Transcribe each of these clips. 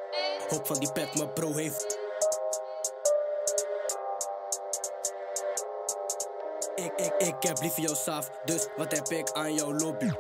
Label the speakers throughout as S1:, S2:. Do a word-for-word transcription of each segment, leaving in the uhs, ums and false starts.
S1: Hop van die pep, mijn bro heeft. Ik, ik, ik heb liever jouw saaf, dus wat heb ik aan jouw lobby?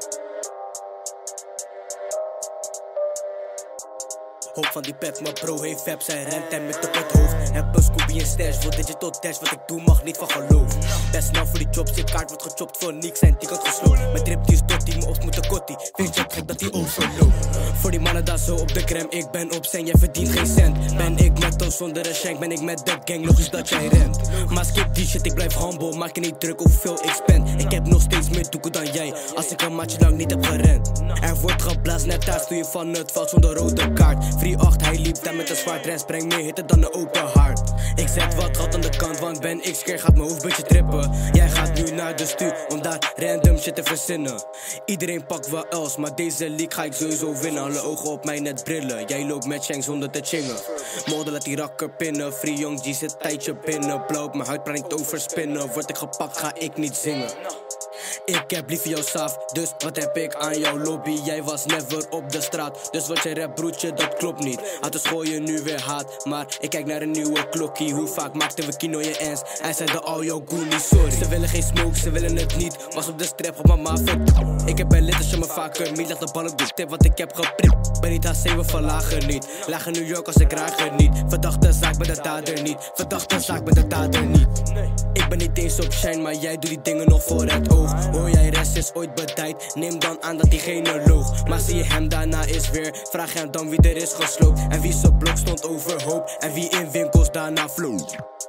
S1: Hop van die pep, mijn bro heeft vap, zijn rent en met op het hoofd. Heb een Scooby en stash, voor digital dash, wat ik doe mag niet van geloof. Best snel voor die jobs, je kaart wordt gechopt voor niks en die kant gesloopt. Mijn trip die is dotty, mijn ops moet een kotti, weet je gek dat die overloopt. Voor die mannen daar zo op de gram, ik ben op zijn, jij verdient geen cent. Ben ik met of zonder een shank, ben ik met de gang, logisch dat jij rent. Maar skip die shit, ik blijf humble, maak je niet druk over hoeveel ik spend. Ik heb nog steeds meer doeken dan jij, als ik een maatje lang niet heb gerend. Er wordt geblazen, net thuis doe je van het veld zonder rode kaart. drie acht, hij liep daar met een zwart rest, breng meer hitte dan een open hart. Ik zet wat gat aan de kant, want ben ik scared, gaat mijn hoofd beetje trippen. Jij gaat nu naar de stuur, om daar random shit te verzinnen. Iedereen pakt wel els, maar deze league ga ik sowieso winnen. Alle ogen op mij net brillen, jij loopt met shanks zonder te chingen. Model laat die rakker pinnen, free young G zit tijdje binnen. Blauw op mijn huid, praat niet over spinnen. Word ik gepakt, ga ik niet zingen. Ik heb liever jouw saaf, dus wat heb ik aan jouw lobby? Jij was never op de straat, dus wat je rap broertje, dat klopt niet. Uit de school je nu weer haat, maar ik kijk naar een nieuwe klokkie. Hoe vaak maakten we kino je ens? Hij zei de al jouw goonies, sorry. Ze willen geen smoke, ze willen het niet. Was op de strip, op mama vet. Ik heb bij lid als je me vaker niet. Leg de bal op de tip, wat ik heb gepript. Ben niet H C, we verlagen niet. Lagen New York als ik raag er niet. Verdachte zaak met de dader niet. Verdachte zaak met de dader niet. Ik ben niet eens op shine, maar jij doet die dingen nog voor het oog. Hoor jij rest is ooit betijd, neem dan aan dat diegene loog. Maar zie je hem daarna is weer, vraag hem dan wie er is gesloopt. En wie zijn blok stond overhoop, en wie in winkels daarna vloog.